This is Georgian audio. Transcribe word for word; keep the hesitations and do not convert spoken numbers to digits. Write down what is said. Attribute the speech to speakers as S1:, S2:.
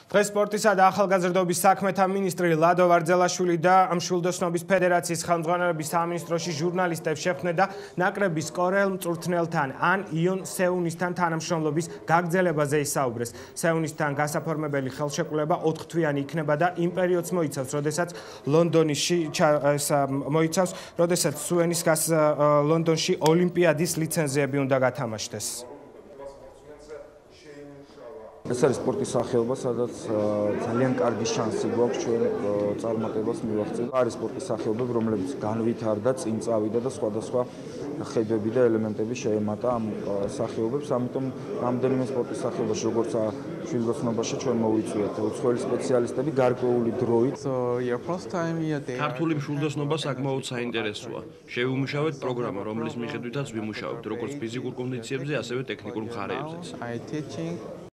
S1: დღეს სპორტისა და ახალგაზრდობის საქმეთა მინისტრი ლადო ვარძელაშვილი და მშვილდოსნობის ფედერაციის ხელმძღვანელობის სამინისტროში ჟურნალისტებს შეხვდნენ და ნაკრების კორელ მწვრთნელთან ან იონ სეუნისთან თანამშრომლობის გაგრძელებაზე ისაუბრეს. სეუნისთან გასაფორმებელი ხელშეკრულება ოთხთვიანი იქნება და იმ პერიოდს მოიცავს, როდესაც ლონდონში მოიცავს, როდესაც სუენის ლონდონში ოლიმპიადის ლიცენზიები უნდა გათამაშდეს.
S2: ეს არის სპორტის სახეობა, სადაც ძალიან კარგი შანსი გვაქვს ჩვენ წარმატებას მივაღწევთ. არის სპორტის სახეობები, რომლებიც განვითარდა, წინ წავიდა და სხვადასხვა ხედვები და ელემენტები შეემატა ამ სახეობებს. ამიტომ რამდენიმე სპორტის სახეობას, როგორც მშვილდოსნობაში ჩვენ მოვიწვიეთ უცხოელი სპეციალისტები გარკვეული დროით.
S3: ქართული მშვილდოსნობა საკმაოდ საინტერესოა. შევიმუშავეთ პროგრამა, რომლის მიხედვითაც ვიმუშავებთ როგორც ფიზიკურ კონდიციებზე, ასევე ტექნიკურ მხარეებზეც.